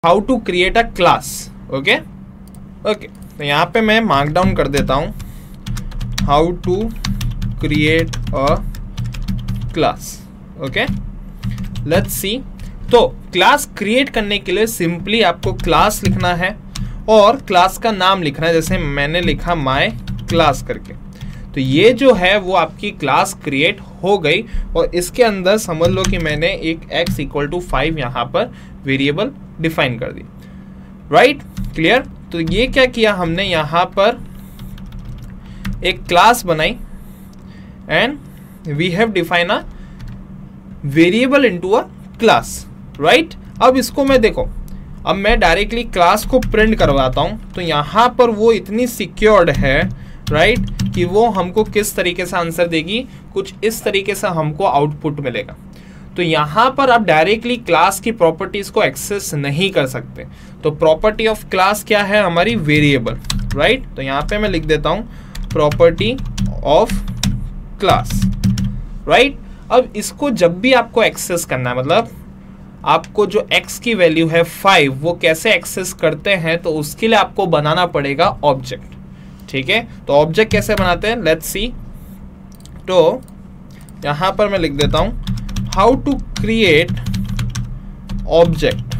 How to create a class. Okay okay, तो यहाँ पे मैं मार्क डाउन कर देता हूँ how to create a class. Okay, let's see. तो क्लास क्रिएट करने के लिए सिंपली आपको क्लास लिखना है और क्लास का नाम लिखना है, जैसे मैंने लिखा माय क्लास करके। तो ये जो है वो आपकी क्लास क्रिएट हो गई और इसके अंदर समझ लो कि मैंने एक x = 5 यहाँ पर वेरिएबल डिफाइन कर दी। Right, clear. तो ये क्या किया हमने, यहाँ पर एक क्लास बनाई and we have define a variable into a class. Right, अब इसको मैं देखो, अब मैं डायरेक्टली क्लास को प्रिंट करवाता हूं तो यहाँ पर वो इतनी सिक्योर्ड है, राइट, कि वो हमको किस तरीके से आंसर देगी, कुछ इस तरीके से हमको आउटपुट मिलेगा। तो यहाँ पर आप डायरेक्टली क्लास की प्रॉपर्टीज को एक्सेस नहीं कर सकते। तो प्रॉपर्टी ऑफ क्लास क्या है हमारी, वेरिएबल। राइट, तो यहाँ पे मैं लिख देता हूँ प्रॉपर्टी ऑफ क्लास। राइट, अब इसको जब भी आपको एक्सेस करना है, मतलब आपको जो x की वैल्यू है 5 वो कैसे एक्सेस करते हैं, तो उसके लिए आपको बनाना पड़ेगा ऑब्जेक्ट। ठीक है, तो ऑब्जेक्ट कैसे बनाते हैं, लेट्स सी। तो यहां पर मैं लिख देता हूं हाउ टू क्रिएट ऑब्जेक्ट।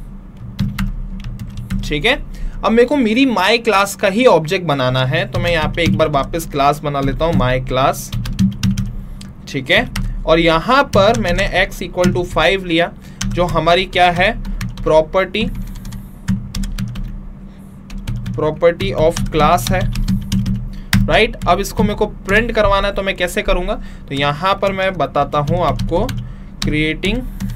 ठीक है, अब मेरे को मेरी माय क्लास का ही ऑब्जेक्ट बनाना है, तो मैं यहाँ पे एक बार वापस क्लास बना लेता हूं, माय क्लास। ठीक है, और यहां पर मैंने x = 5 लिया, जो हमारी क्या है, प्रॉपर्टी ऑफ क्लास है। राइट, अब इसको मेरे को प्रिंट करवाना है, तो मैं कैसे करूंगा, तो यहां पर मैं बताता हूं आपको creating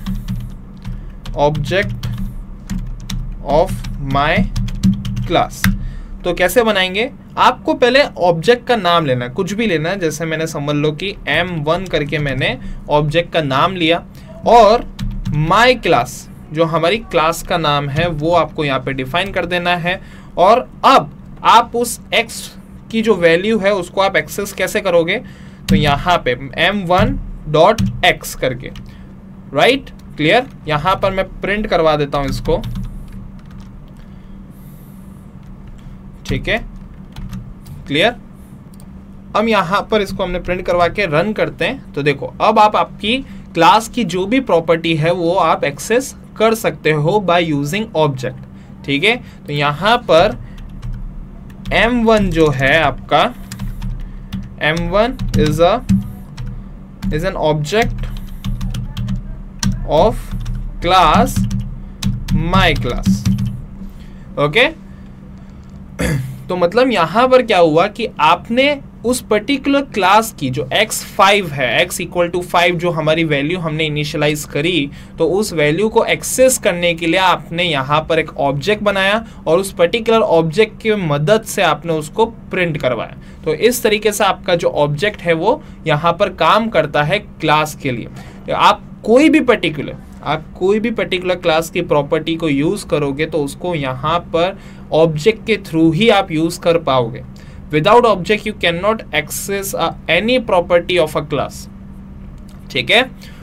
object of my class. तो कैसे बनाएंगे, आपको पहले ऑब्जेक्ट का नाम लेना है, कुछ भी लेना है, जैसे मैंने समझ लो कि m1 करके मैंने ऑब्जेक्ट का नाम लिया और माय क्लास जो हमारी क्लास का नाम है वो आपको यहाँ पे डिफाइन कर देना है। और अब आप उस x की जो वैल्यू है उसको आप एक्सेस कैसे करोगे, तो यहाँ पे m1.x करके। Right, clear. यहाँ पर मैं प्रिंट करवा देता हूँ इसको। ठीक है, क्लियर। अब यहाँ पर इसको हमने प्रिंट करवा के रन करते हैं, तो देखो अब आप आपकी क्लास की जो भी प्रॉपर्टी है वो आप एक्सेस कर सकते हो बाय यूजिंग ऑब्जेक्ट। ठीक है, तो यहाँ पर m1 जो है आपका, m1 is an object of class my class. Okay, तो मतलब यहां पर क्या हुआ कि आपने उस पर्टिकुलर क्लास की जो x5 है, x = 5 जो हमारी वैल्यू हमने इनिशियलाइज करी, तो उस वैल्यू को एक्सेस करने के लिए आपने यहाँ पर एक ऑब्जेक्ट बनाया और उस पर्टिकुलर ऑब्जेक्ट की मदद से आपने उसको प्रिंट करवाया। तो इस तरीके से आपका जो ऑब्जेक्ट है वो यहाँ पर काम करता है क्लास के लिए। तो आप कोई भी पर्टिकुलर क्लास की प्रॉपर्टी को यूज करोगे तो उसको यहाँ पर ऑब्जेक्ट के थ्रू ही आप यूज कर पाओगे। Without object you can not access any property of a class. ठीक है।